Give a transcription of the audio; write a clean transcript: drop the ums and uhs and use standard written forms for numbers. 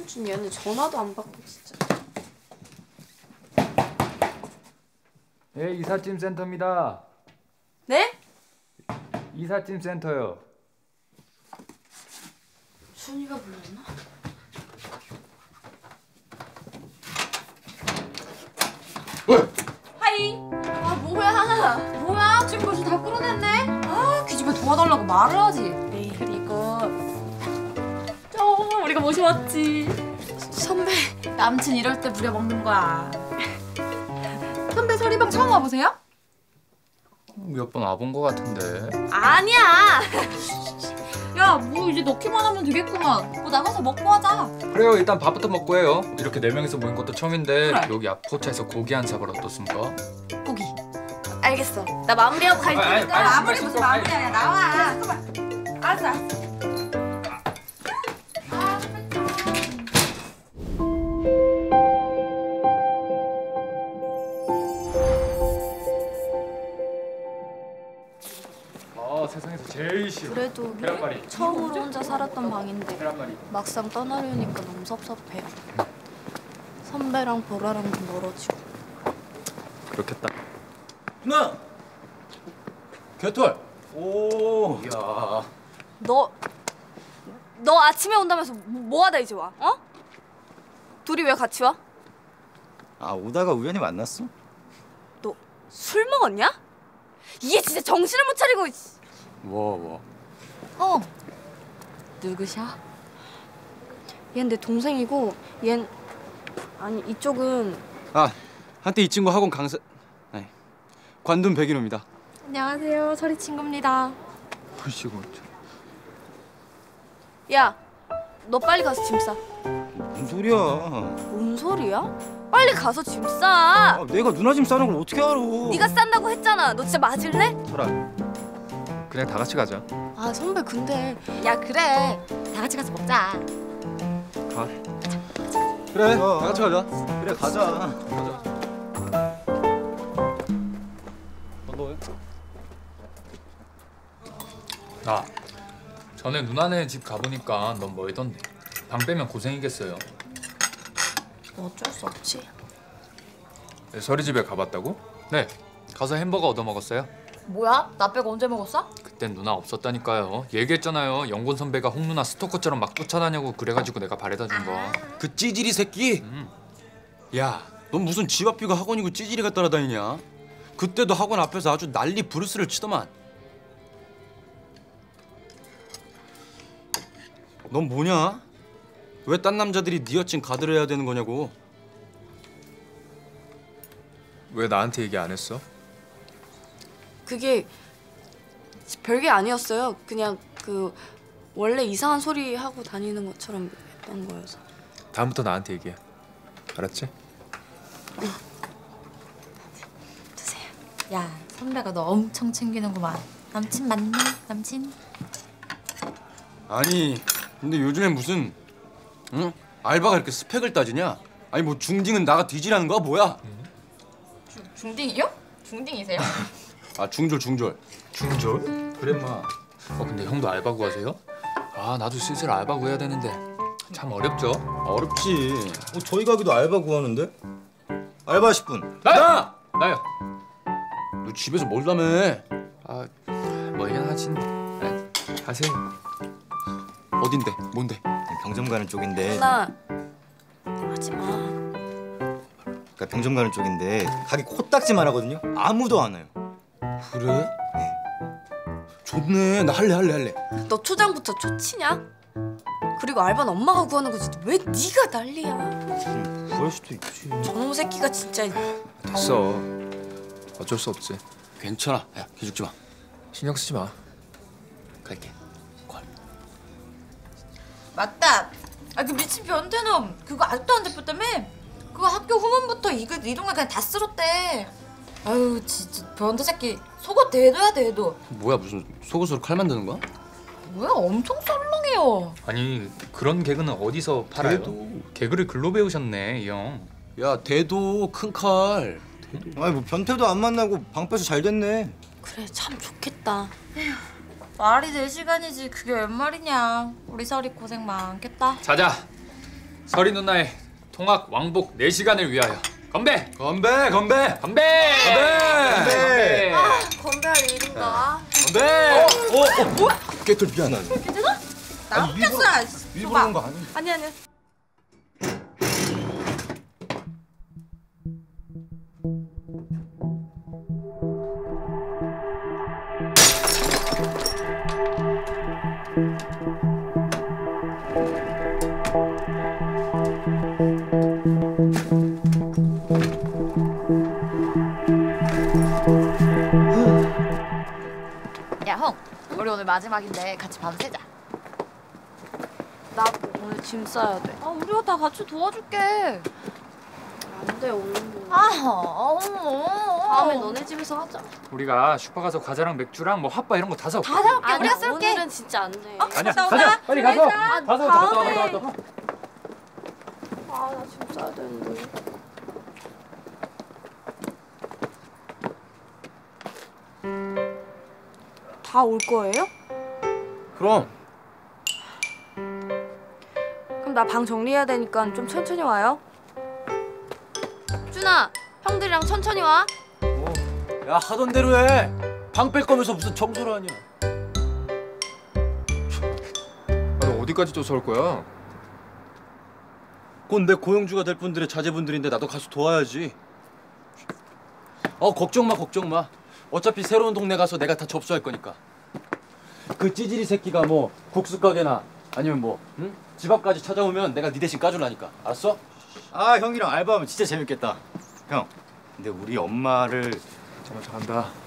김현준 얘는 전화도 안 받고 진짜. 네, 이삿짐 센터입니다. 네? 이삿짐 센터요. 준이가 불렀나? 왜? 하이. 아 뭐야? 지금 벌써 다 끌어냈네. 아 기집애 도와달라고 말을 하지. 에이 그리고 우리가 모셔왔지. 선배 남친 이럴 때 부려먹는 거야. 선배 소리방 처음 와보세요? 몇 번 와본 것 같은데. 아니야. 야, 뭐 이제 넣기만 하면 되겠구만. 뭐 나가서 먹고 하자. 그래요. 일단 밥부터 먹고 해요. 이렇게 4명이서 모인 것도 처음인데 그래. 여기 앞 포차에서 고기 한 사발 어떻습니까? 고기. 알겠어. 나 마무리하고 갈 테니까. 마무리 무슨 마무리야. 나와. 잠깐만. 알았어. 세상에서 제일 싫어. 그래도 계란말이. 처음으로 혼자 살았던 방인데 계란말이. 막상 떠나려니까 너무 섭섭해요. 선배랑 보라랑도 멀어지고. 그렇겠다. 누나! 개털! 오. 이야. 너 아침에 온다면서 뭐 하다 이제 와? 어? 둘이 왜 같이 와? 아, 오다가 우연히 만났어? 너 술 먹었냐? 얘 진짜 정신을 못 차리고. 뭐. 누구셔? 얜 내 동생이고 아니 이쪽은 아, 한때 이 친구 학원 강사... 아니, 관둔 백인호입니다. 안녕하세요. 서리 친구입니다. 보시고. 야, 너 빨리 가서 짐 싸. 무슨 소리야? 뭔 소리야? 빨리 가서 짐 싸. 아, 내가 누나 짐 싸는 걸 어떻게 알아? 네가 싼다고 했잖아. 너 진짜 맞을래? 설아. 그냥 다 같이 가자. 아 선배 근데 야 그래 다 같이 가서 먹자. 가. 그래, 어. 다 같이 가자. 그래, 가자. 나 전에 누나네 집 가보니까 넌 멀던데. 방 빼면 고생이겠어요. 어쩔 수 없지. 네, 설이 집에 가봤다고? 네. 가서 햄버거 얻어 먹었어요. 뭐야? 나 빼고 언제 먹었어? 그땐 누나 없었다니까요. 얘기했잖아요. 영곤 선배가 홍 누나 스토커처럼 막 쫓아다녀고 그래가지고 내가 바래다 준 거. 그 찌질이 새끼? 야, 넌 무슨 집 앞이고 학원이고 찌질이가 따라다니냐? 그때도 학원 앞에서 아주 난리 부르스를 치더만. 넌 뭐냐? 왜 딴 남자들이 네 여친 가드를 해야 되는 거냐고. 왜 나한테 얘기 안 했어? 그게 별게 아니었어요. 그냥 그 원래 이상한 소리 하고 다니는 것처럼 했던 거여서. 다음부터 나한테 얘기해. 알았지? 드세요. 야, 선배가 너 엄청 챙기는구만. 남친 맞니? 남친? 아니, 근데 요즘엔 무슨 알바가 이렇게 스펙을 따지냐? 아니 뭐 중딩은 나가 뒤지라는 거야 뭐야? 중딩이요? 중딩이세요? 아 중졸. 중졸? 그래 마. 근데 형도 알바 구하세요? 아 나도 슬슬 알바 구해야 되는데 참 어렵죠? 어렵지. 저희 가게도 알바 구하는데? 알바 10분. 나요. 너 집에서 뭘라며? 아 멀긴 하진. 가세요. 어딘데? 뭔데? 병점 가는 쪽인데. 나 하지 마. 그러니까 병점 가는 쪽인데 가게 코딱지만 하거든요. 아무도 안 와요. 그래? 좋네. 나 할래. 너 초장부터 초치냐? 그리고 알바는 엄마가 구하는 거지. 왜 네가 난리야? 구할 수도 있지. 저놈 새끼가 진짜. 됐어. 어쩔 수 없지. 괜찮아. 야, 기죽지 마. 신경 쓰지 마. 갈게. 맞다. 아, 그 미친 변태놈. 그거 아직도 안 잡혔다며? 그거 학교 후문부터 이 동네 그냥 다 쓸었대. 아유, 진짜 변태 새끼. 속옷 대도야 대도. 뭐야 무슨 속옷으로 칼 만드는 거야? 뭐야, 엄청 썰렁해요. 아니 그런 개그는 어디서 팔아요? 대도. 개그를 글로 배우셨네 이 형. 야 대도 큰 칼. 아니 뭐 변태도 안 만나고 방 빼서 잘 됐네. 그래 참 좋겠다. 말이 될 시간이지 그게 웬 말이냐. 우리 설이 고생 많겠다. 자자. 설이 누나의 통학 왕복 4시간을 위하여 건배! 건배 건배 건배! 건배! 아, 건배할 일인가? 건배! 깨털 미안하네. 괜찮아? 나 웃겼어. 일부러 그런 거 아니야. 아니 아니. 야, 형. 우리 오늘 마지막인데 같이 밤새자. 나 오늘 짐 싸야 돼. 아, 우리가 다 같이 도와줄게. 안 돼, 오늘. 다음에 너네 집에서 하자. 우리가 슈퍼 가서 과자랑 맥주랑 뭐 핫바 이런 거 다 사올게. 다 사올게. 아니야, 우리가 쏠게. 오늘은 진짜 안 돼. 아니야, 갔다 가자. 오자. 빨리 가서. 아, 가서 다음에. 갔다 와. 아, 나 짐 싸야 되는데. 다 올 거예요? 그럼 그럼 나 방 정리해야 되니까 좀 천천히 와요. 준아, 형들이랑 천천히 와. 야 하던 대로 해. 방 뺄 거면서 무슨 청소를 하냐. 너 어디까지 쫓아올 거야? 곧 내 고용주가 될 분들의 자제분들인데 나도 가서 도와야지. 걱정 마 걱정 마. 어차피 새로운 동네 가서 내가 다 접수할 거니까. 그 찌질이 새끼가 뭐 국수 가게나 아니면 뭐 응? 집 앞까지 찾아오면 내가 네 대신 까줄라니까. 알았어? 아 형이랑 알바하면 진짜 재밌겠다. 형, 근데 우리 엄마를 정말 잘한다.